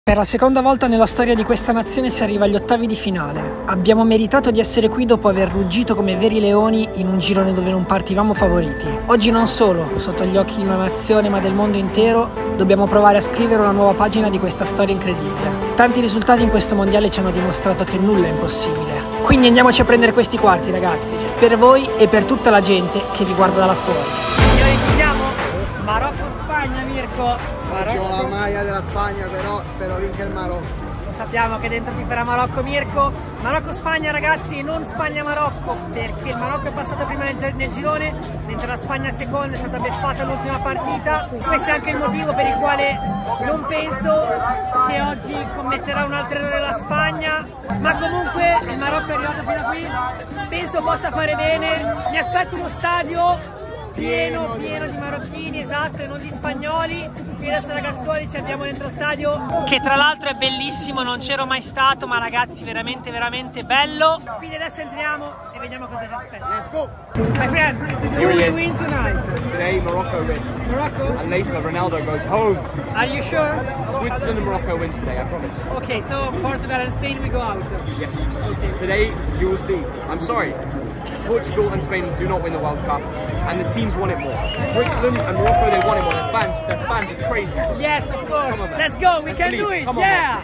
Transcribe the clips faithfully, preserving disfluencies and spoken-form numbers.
Per la seconda volta nella storia di questa nazione si arriva agli ottavi di finale. Abbiamo meritato di essere qui dopo aver ruggito come veri leoni in un girone dove non partivamo favoriti. Oggi non solo, sotto gli occhi di una nazione ma del mondo intero, dobbiamo provare a scrivere una nuova pagina di questa storia incredibile. Tanti risultati in questo mondiale ci hanno dimostrato che nulla è impossibile. Quindi andiamoci a prendere questi quarti, ragazzi, per voi e per tutta la gente che vi guarda da là fuori. Signori, ci siamo? Marocco-Spagna, Mirko. Marocco. Ho la maglia della Spagna, però spero vinca il Marocco. Lo sappiamo che dentro ti farà Marocco, Mirko. Marocco-Spagna, ragazzi, non Spagna-Marocco, perché il Marocco è passato prima nel, nel girone, mentre la Spagna seconda è stata beffata l'ultima partita. Questo è anche il motivo per il quale non penso che oggi commetterà un altro errore la Spagna, ma comunque il Marocco è arrivato fino a qui, penso possa fare bene. Mi aspetto uno stadio pieno, pieno di marocchini, esatto, e non di spagnoli. Qui adesso, ragazzuoli, ci andiamo dentro stadio, che tra l'altro è bellissimo, non c'ero mai stato, ma ragazzi veramente veramente bello. Quindi adesso entriamo e vediamo cosa ci aspetta. Let's go! My friend, who will win tonight? Today Morocco win. Morocco? And later Ronaldo goes home. Are you sure? Switzerland and Morocco wins today, I promise. Okay, so Portugal and Spain we go out. Yes. Okay. Today you will see. I'm sorry. Portugal and Spain do not win the World Cup, and the teams want it more. Switzerland and Morocco, they want it more. Their fans, their fans are crazy. Yes, of course. On, Let's go. We Let's can believe. do it. Come on, yeah.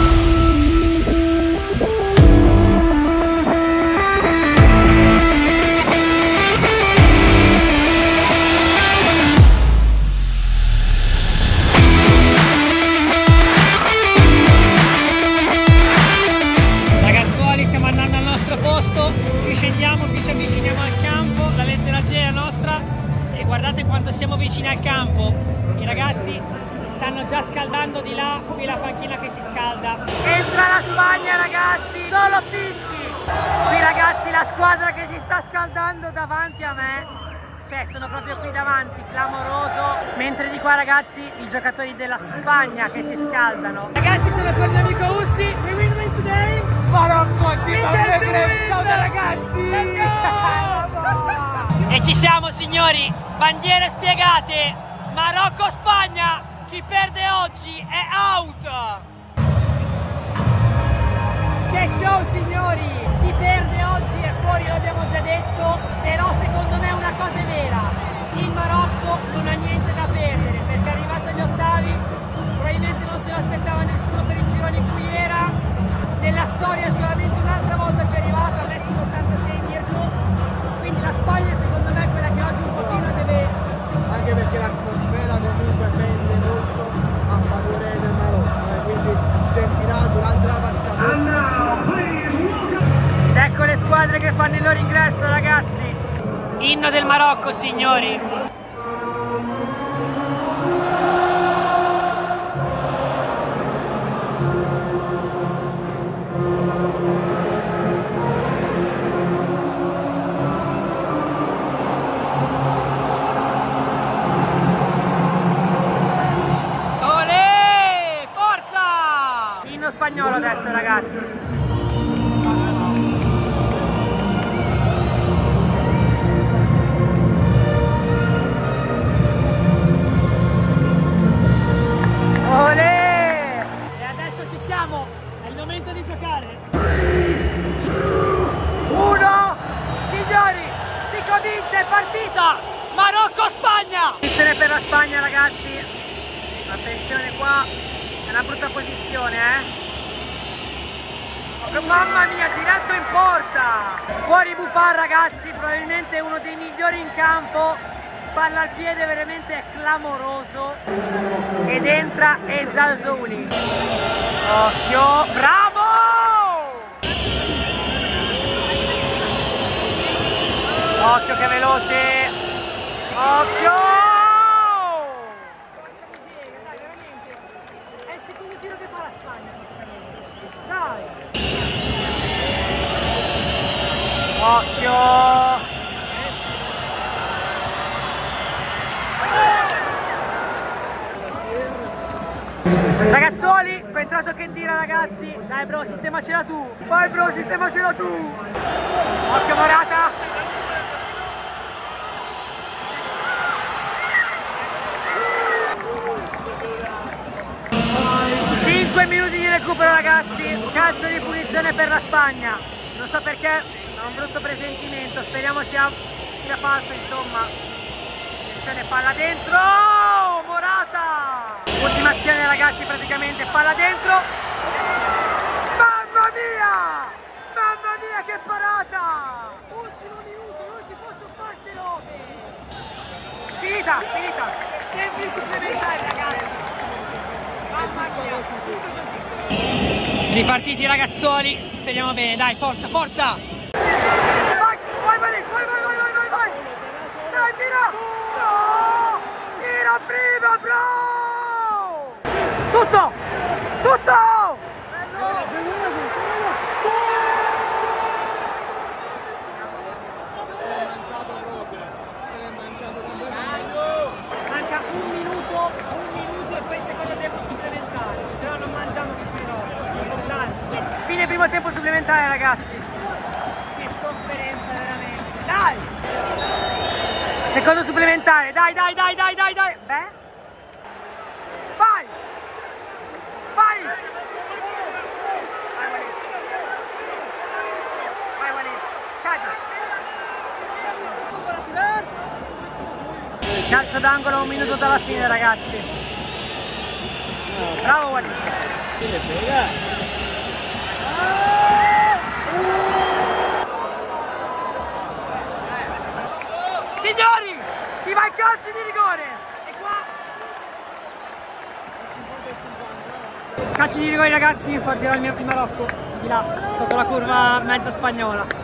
Ragazzuoli, stiamo andando al nostro posto. Qui scendiamo, qui ci avviciniamo al campo. La lettera G è nostra. E guardate quanto siamo vicini al campo. I ragazzi si stanno già scaldando di là, qui la panchina che si scalda. Entra la Spagna, ragazzi, solo fischi. Qui, ragazzi, la squadra che si sta scaldando davanti a me. Cioè, sono proprio qui davanti, clamoroso. Mentre di qua, ragazzi, i giocatori della Spagna che si scaldano. Ragazzi, sono con il mio amico Ussi. We win win today. Marocco, ciao ragazzi. Let's go! E ci siamo, signori, bandiere spiegate, Marocco-Spagna, chi perde oggi è out! Che show, signori, chi perde oggi è fuori, l'abbiamo già detto, però secondo me una cosa è vera, il Marocco non ha niente da perdere, perché è arrivato agli ottavi, probabilmente non se lo aspettava nessuno per il girone in cui era, nella storia solamente un'altra volta ci è arrivato, a Messico ottantasei, Mirko, quindi la Spagna secondo me è quella che oggi un pochino deve... Anche perché l'atmosfera comunque pende molto a favore del Marocco, eh, quindi si sentirà durante la partita. Ed ecco le squadre che fanno il loro ingresso, ragazzi. Inno del Marocco, signori. Spagnolo adesso, ragazzi. Olè! E adesso ci siamo, è il momento di giocare. Uno, signori, si comincia, è partita! Marocco-Spagna! Attenzione per la Spagna, ragazzi. Attenzione qua, è una brutta posizione, eh? Mamma mia, diretto in porta! Fuori Buffon, ragazzi, probabilmente uno dei migliori in campo. Palla al piede, veramente clamoroso. Ed entra Ezzalzouli. Occhio, bravo! Occhio che veloce! Occhio! È il secondo tiro che fa la Spagna, praticamente. Dai! Occhio! Ragazzuoli, è entrato che tira, ragazzi. Dai bro, sistemacela tu. Vai bro, sistemacela tu. Occhio Morata. Sì, cinque minuti di recupero ragazzi, calcio di punizione per la Spagna. Non so perché, ho un brutto presentimento, speriamo sia, sia falso insomma. Attenzione, palla dentro, Morata! Ultima azione ragazzi praticamente, palla dentro. Mamma mia! Mamma mia che parata! Ultimo minuto, non si possono fare ste robe! Finita, finita! Tempi supplementari ragazzi! Mamma mia! Ripartiti ragazzuoli, speriamo bene, dai, forza, forza! Vai, vai, vai, vai, vai, vai, vai, vai, vai! Dai, tira! No! Tira prima, bro! Tutto! Tutto! Manca un minuto, un minuto e poi secondo tempo supplementare, se no non mangiamo queste robe, è importante. Fine primo tempo supplementare ragazzi. Che sofferenza veramente. Dai! Secondo supplementare, dai dai dai dai dai dai! Beh? Vai! Vai! Vai Walid! Vai Walid! Cadi! Calcio d'angolo un minuto dalla fine ragazzi. Bravo Walid. Signori, si va in calcio di rigore. E qua calcio di rigore ragazzi, partirà il mio primo Marocco di là, sotto la curva mezza spagnola.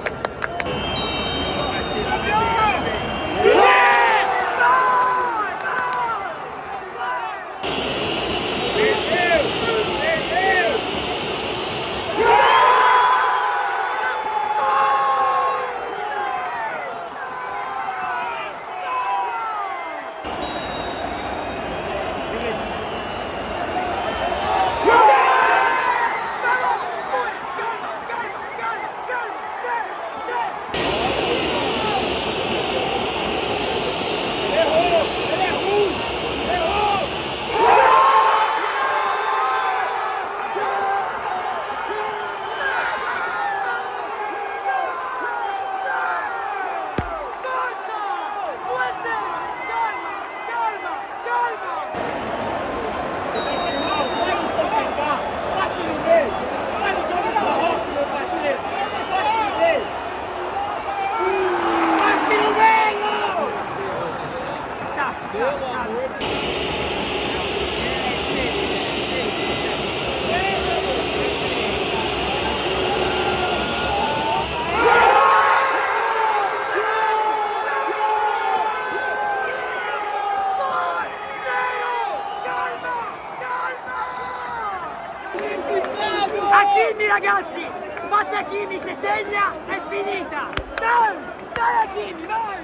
Hakimi ragazzi, batte Hakimi, se segna è finita. Dai, dai Hakimi, vai!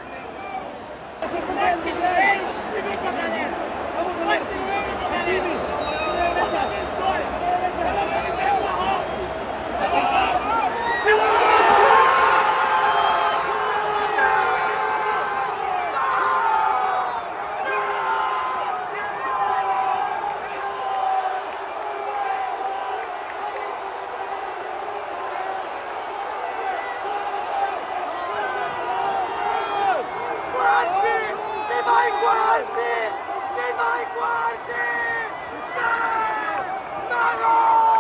Si va ai quarti! Si va ai quarti! Ma no!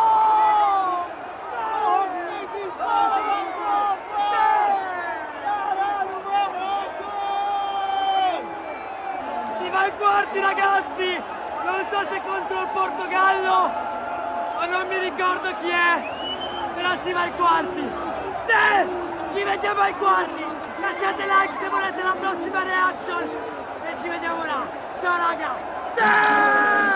Si va ai quarti ragazzi! Non so se contro il Portogallo o non mi ricordo chi è, però si va ai quarti! Sì! Ci vediamo ai quarti! Lasciate like se volete la prossima reaction e ci vediamo là. Ciao raga!